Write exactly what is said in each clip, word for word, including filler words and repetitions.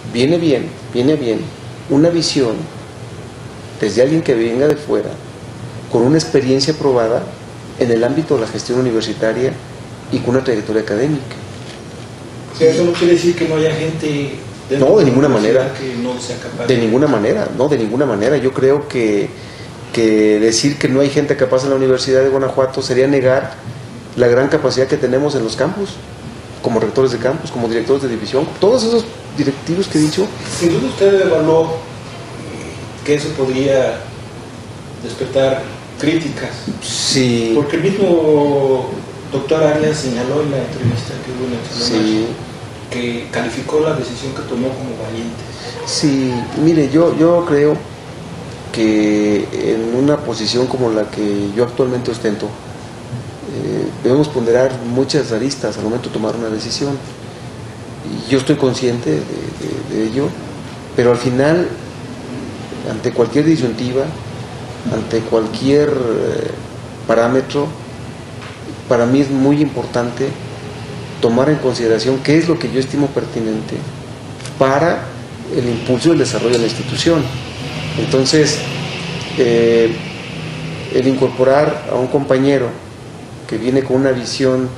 viene bien, viene bien una visión desde alguien que venga de fuera, con una experiencia probada en el ámbito de la gestión universitaria y con una trayectoria académica. O sea, eso no quiere decir que no haya gente no, de ninguna manera, que no sea capaz de ninguna manera, no, de ninguna manera. Yo creo que, que decir que no hay gente capaz en la Universidad de Guanajuato sería negar la gran capacidad que tenemos en los campus, como rectores de campus, como directores de división, todos esos directivos que he dicho. Sin duda usted evaluó que eso podría despertar críticas. Sí. Porque el mismo doctor Arias señaló en la entrevista que hubo en el Salón sí. que calificó la decisión que tomó como valiente. Sí, mire, yo, yo creo que en una posición como la que yo actualmente ostento, eh, debemos ponderar muchas aristas al momento de tomar una decisión. Y yo estoy consciente de, de, de ello, pero al final, ante cualquier disyuntiva, ante cualquier eh, parámetro, para mí es muy importante tomar en consideración qué es lo que yo estimo pertinente para el impulso y el desarrollo de la institución. Entonces, eh, el incorporar a un compañero que viene con una visión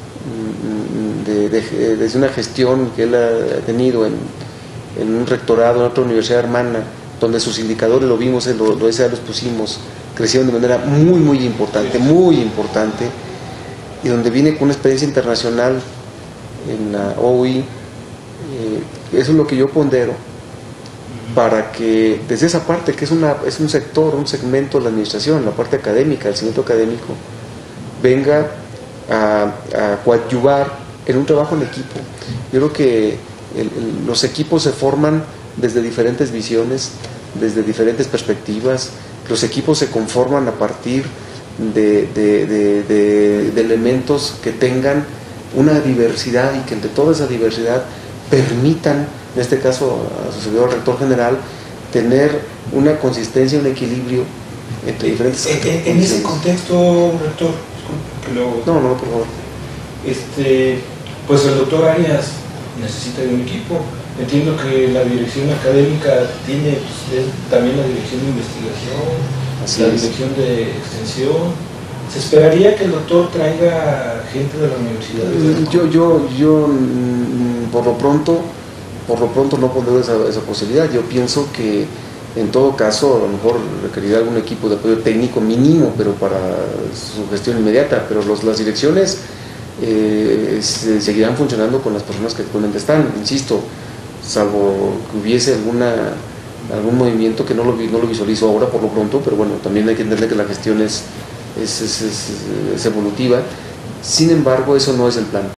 de, de, desde una gestión que él ha tenido en, en un rectorado, en otra universidad hermana, donde sus indicadores, lo vimos, lo, lo ese los pusimos, crecieron de manera muy, muy importante, muy importante, y donde viene con una experiencia internacional en la O I, eh, eso es lo que yo pondero, para que desde esa parte, que es, una, es un sector, un segmento de la administración, la parte académica, el segmento académico, venga a, a coadyuvar en un trabajo en equipo. Yo creo que el, el, los equipos se forman desde diferentes visiones, desde diferentes perspectivas. Los equipos se conforman a partir de, de, de, de, de elementos que tengan una diversidad y que entre toda esa diversidad permitan, en este caso a su servidor rector general, tener una consistencia, un equilibrio entre diferentes. En, en, en ese contexto, rector, que lo, no, no, por favor. Este, pues el doctor Arias necesita de un equipo. Entiendo que la dirección académica tiene pues, también la dirección de investigación, Así la es. dirección de extensión. ¿Se esperaría que el doctor traiga gente de la universidad? Yo, yo, yo, por lo pronto, por lo pronto no pondré esa, esa posibilidad. Yo pienso que en todo caso, a lo mejor requerirá algún equipo de apoyo técnico mínimo, pero para su gestión inmediata. Pero los, las direcciones eh, se, seguirán funcionando con las personas que actualmente están, insisto, salvo que hubiese alguna algún movimiento que no lo, no lo visualizo ahora por lo pronto, pero bueno, también hay que entender que la gestión es, es, es, es, es evolutiva. Sin embargo, eso no es el plan.